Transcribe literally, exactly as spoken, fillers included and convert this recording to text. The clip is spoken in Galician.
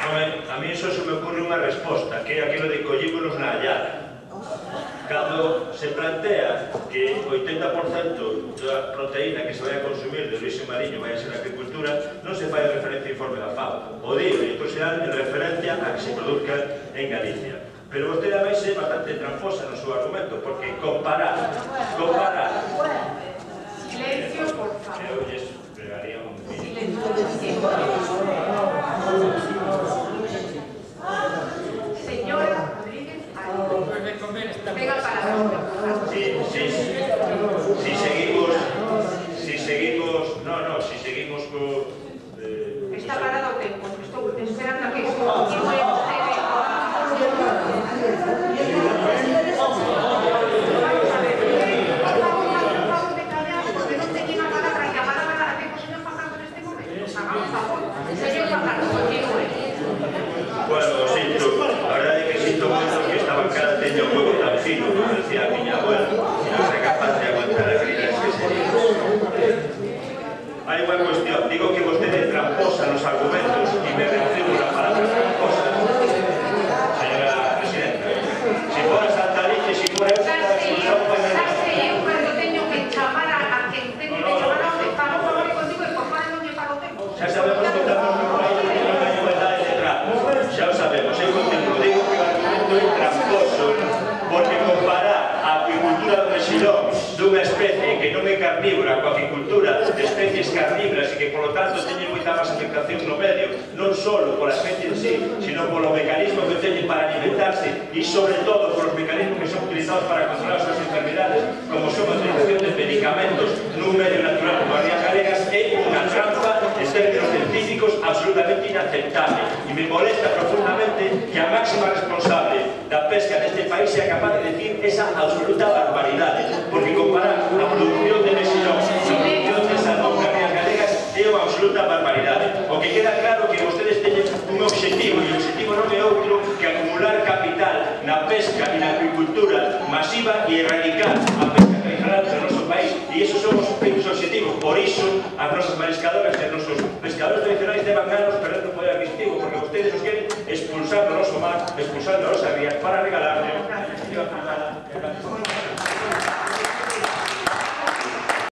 A mí só se me ocurre unha resposta, que é aquilo de collímonos na hallada. Cando se plantea que o oitenta por cento da proteína que se vai a consumir de orixe mariño vai a ser a agricultura, non se fai referencia ao informe da FAO. O digo, e entón será en referencia a que se produzca en Galicia. Pero vostede vai ser bastante tramposa no seu argumento, porque comparar, comparar... Silencio, por favor. Eu lles pregaría un Silencio. Señora Rodríguez, venga para la Si, si, si seguimos, si seguimos, no, no, si seguimos co... Eh, está parado o tempo, estou esperando a que isto continue usted. Vamos a ver, por favor de callar, porque non teñen a palabra, que a palabra la ten o señor Fajardo neste momento. Hagamos favor. Señor Fajardo, continúe. Bueno, sinto, a verdade é que sinto moito que esta bancada teña un huevo tan fino, como decía a miña abuela, e non sea capaz de aguantar a críticas que se digan. Hai unha cuestión, digo que vostede tramposa nos argumentos e me refiro a palabra tramposa. Señora Presidenta, se fora Santa Lice, se fora eu, expulsado para el... Saxe eu cando teño que chamar a quen teño que chamar a onde pago favor e contigo e por fora non lle pago tempo. Xa sabemos que estamos nun país que non hai igualdade de trato. Xa o sabemos, eu contemplo, digo que o argumento é tramposo, porque comparar a apicultura do mexilón dunha especie que non é carnívora coa apicultura de especies carnívoras e que, polo tanto, teñen moita máis afectación no medio, non só pola especie en sí, sino polo mecanismo que teñen para alimentarse e, sobre todo, polos mecanismos que son utilizados para controlar as súas enfermedades, como son a utilización de medicamentos nun medio natural como as rías galegas, é unha trampa en términos científicos absolutamente inaceptable. E me molesta profundamente que a máxima responsable da pesca neste país sea capaz de decir esa absoluta barbaridade, porque comparar a producción de mexilón a produción de salmón nas rías galegas é unha absoluta barbaridade. O que queda claro que vostedes teñen un objetivo, e o objetivo non é outro que acumular capital na pesca e na agricultura masiva e erradicar a pesca tradicional do noso país, e esos son os únicos objetivos. Por iso, as nosas mariscadoras e os nosos pescadores tradicionais deban ganos perdendo o poder adquisitivo, porque vostedes os queren expulsar do noso mar, expulsar das nosas rías para regalarle a